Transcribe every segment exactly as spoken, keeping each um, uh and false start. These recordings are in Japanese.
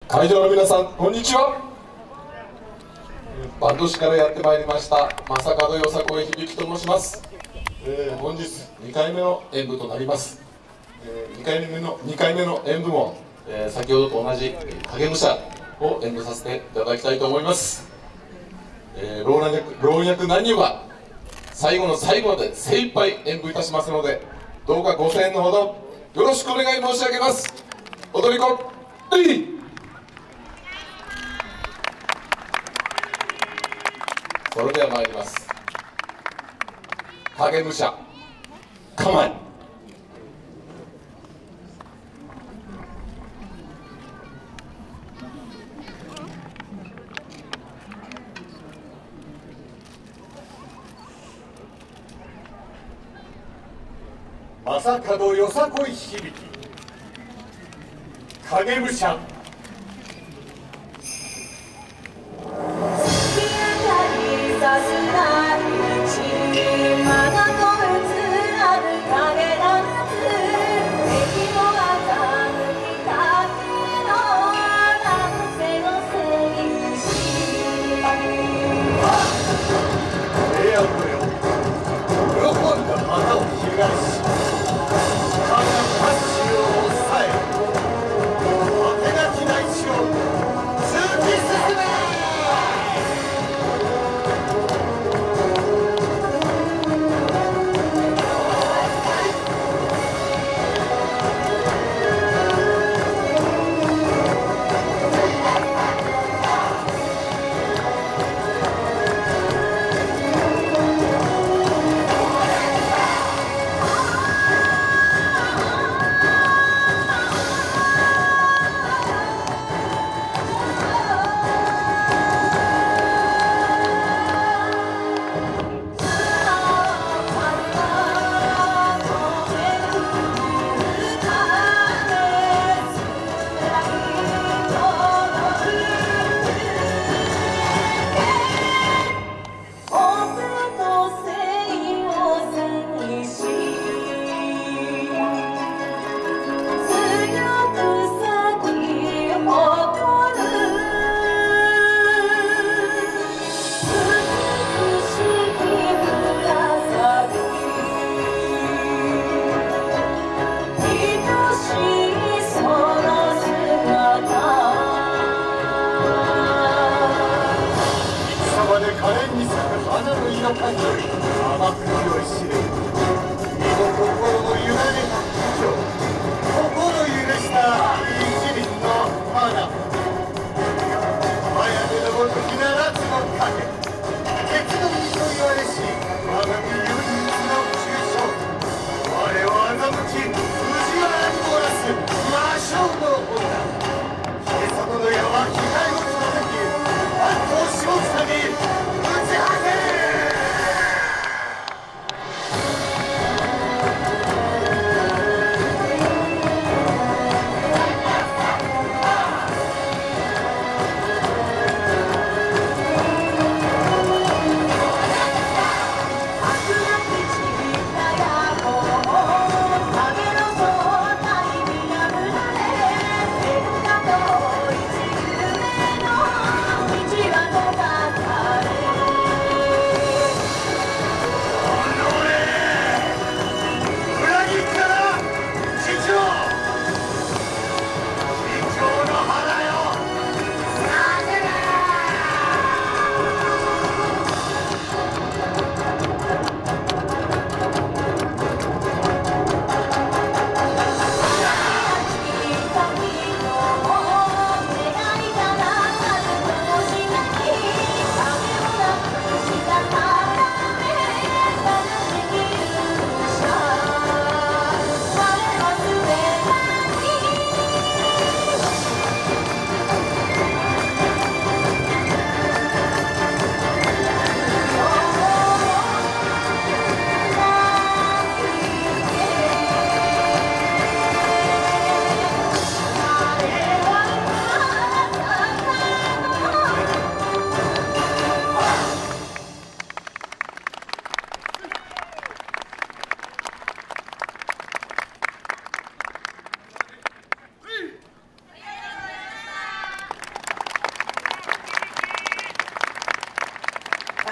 会場の皆さん、こんにちは。坂東市からやってまいりました正門よさこい響と申します。えー、本日にかいめの演舞となります。えー、にかいめのにかいめの演舞も、えー、先ほどと同じ影武者を演舞させていただきたいと思います。えー、老若老若男女は最後の最後まで精一杯演舞いたしますので、どうかご声援のほどよろしくお願い申し上げます。踊り子レイ。それでは参ります。影武者構え。 正門よさこい響影武者。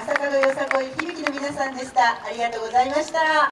正門よさこい響の皆さんでした。ありがとうございました。